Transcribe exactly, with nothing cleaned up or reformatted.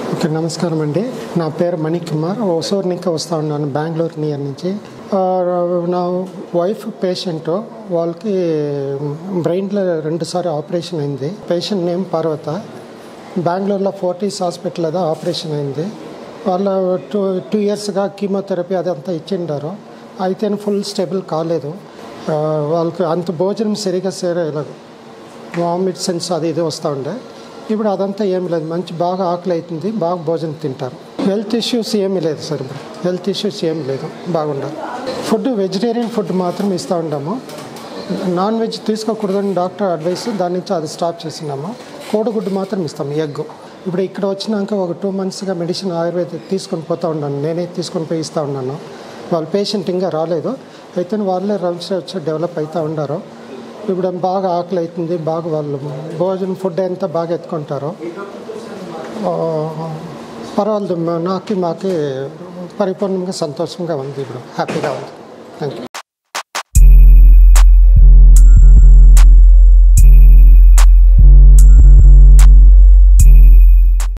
Okay, నమస్కారం అండి. నా పేరు మణికుమార్. ఓసూరు నుంచి వస్తూ ఉన్నాను, బెంగళూరు నియర్ నుంచి. నా వైఫ్ పేషెంట్, వాళ్ళకి బ్రెయిన్లో రెండుసార్లు ఆపరేషన్ అయింది. Patient name Parvatha. బెంగళూరులో ఫోర్టీస్ హాస్పిటల్ అదే ఆపరేషన్ అయింది. వాళ్ళ టూ టూ ఇయర్స్గా కీమోథెరపీ అదంతా ఇచ్చిండారు. అయితే ఫుల్ స్టేబుల్ కాలేదు. వాళ్ళకి అంత భోజనం సరిగా సేరలేదు, వామిట్ సెన్స్ అది ఇది వస్తూ ఉండే. ఇప్పుడు అదంతా ఏమి లేదు, మంచి బాగా ఆకలి అవుతుంది, బాగా భోజనం తింటారు. హెల్త్ ఇష్యూస్ ఏమీ లేదు సార్, ఇప్పుడు హెల్త్ ఇష్యూస్ ఏమి లేదు, బాగుండాలి. ఫుడ్ వెజిటేరియన్ ఫుడ్ మాత్రం ఇస్తూ ఉంటాము. నాన్ వెజ్ తీసుకోకూడదని డాక్టర్ అడ్వైస్, దాని నుంచి అది స్టాప్ చేస్తున్నాము. కోడిగుడ్డు మాత్రం ఇస్తాము, ఎగ్. ఇప్పుడు ఇక్కడ వచ్చినాక ఒక టూ మంత్స్గా మెడిసిన్ ఆయుర్వేద తీసుకొని పోతూ ఉన్నాను, నేనే తీసుకొని పోయి ఇస్తూ ఉన్నాను. వాళ్ళ పేషెంట్ ఇంకా రాలేదు, అయితే వాళ్ళే రౌండ్స్ వచ్చి డెవలప్ అవుతూ ఉండారు. ఇప్పుడు బాగా ఆకలి అవుతుంది, బాగా వాళ్ళు భోజనం ఫుడ్ అంతా బాగా ఎత్తుకుంటారు. పర్వాలేదు, నాకు మాకి పరిపూర్ణంగా సంతోషంగా ఉంది, ఇప్పుడు హ్యాపీగా ఉంది. Thank you.